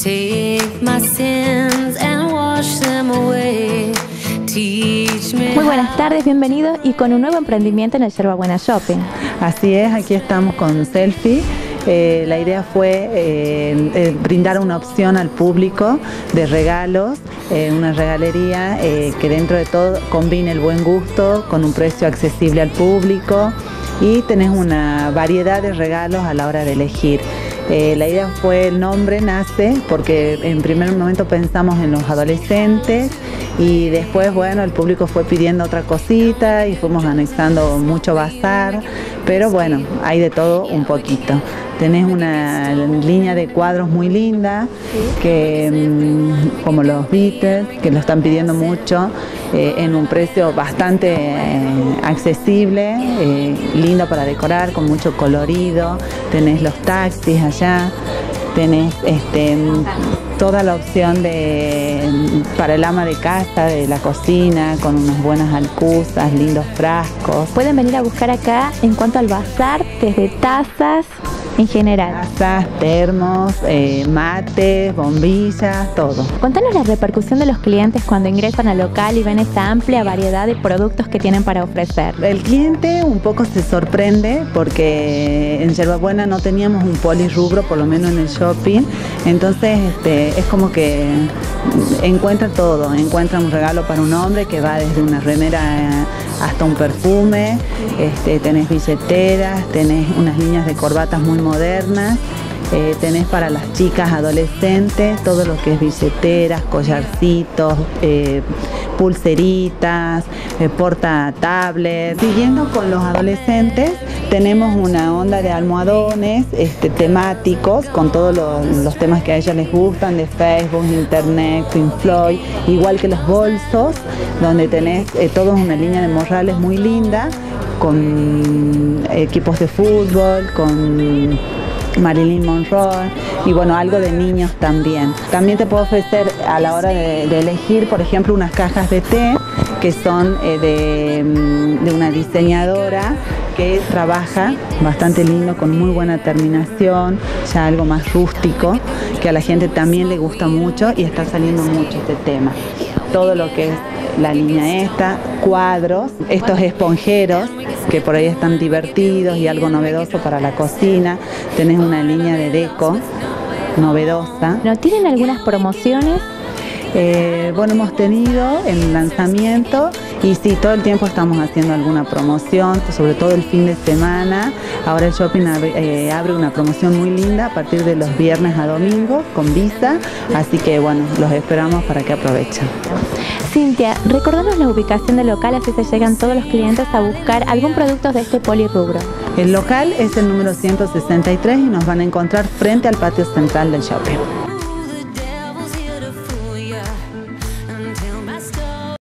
Muy buenas tardes, bienvenidos y con un nuevo emprendimiento en el Yerba Buena Shopping. Así es, aquí estamos con Selfie. La idea fue brindar una opción al público de regalos, una regalería que dentro de todo combine el buen gusto con un precio accesible al público y tenés una variedad de regalos a la hora de elegir. La idea fue, el nombre nace porque en primer momento pensamos en los adolescentes y después, bueno, el público fue pidiendo otra cosita y fuimos anexando mucho bazar, pero bueno, hay de todo un poquito. Tenés una línea de cuadros muy linda, que, como los Beatles, que lo están pidiendo mucho, en un precio bastante accesible, lindo para decorar, con mucho colorido. Tenés los taxis allá, tenés toda la opción para el ama de casa, de la cocina, con unas buenas alcuzas, lindos frascos. Pueden venir a buscar acá en cuanto al bazar, desde tazas, en general. Tazas, termos, mates, bombillas, todo. Contanos la repercusión de los clientes cuando ingresan al local y ven esta amplia variedad de productos que tienen para ofrecer. El cliente un poco se sorprende porque en Yerba Buena no teníamos un polirrubro, por lo menos en el shopping. Entonces es como que encuentra todo. Encuentra un regalo para un hombre que va desde una remera hasta un perfume. Tenés billeteras, tenés unas líneas de corbatas muy modernas, tenés para las chicas adolescentes todo lo que es billeteras, collarcitos, pulseritas, porta tablet. Siguiendo con los adolescentes, tenemos una onda de almohadones temáticos con todos los temas que a ellos les gustan, de Facebook, Internet, Pink Floyd, igual que los bolsos, donde tenés toda una línea de morrales muy linda, con equipos de fútbol, con Marilyn Monroe y bueno, algo de niños también. También te puedo ofrecer a la hora de elegir, por ejemplo, unas cajas de té que son de una diseñadora que trabaja bastante lindo, con muy buena terminación, ya algo más rústico, que a la gente también le gusta mucho y está saliendo mucho este tema. Todo lo que es la línea cuadros, estos esponjeros que por ahí están divertidos y algo novedoso para la cocina. Tenés una línea de deco novedosa. ¿No tienen algunas promociones? Bueno, hemos tenido el lanzamiento y sí, todo el tiempo estamos haciendo alguna promoción, sobre todo el fin de semana. Ahora el shopping abre una promoción muy linda a partir de los viernes a domingos con Visa, así que bueno, los esperamos para que aprovechen. Cintia, recordanos la ubicación del local, así se llegan todos los clientes a buscar algún producto de este polirrubro. El local es el número 163 y nos van a encontrar frente al patio central del shopping.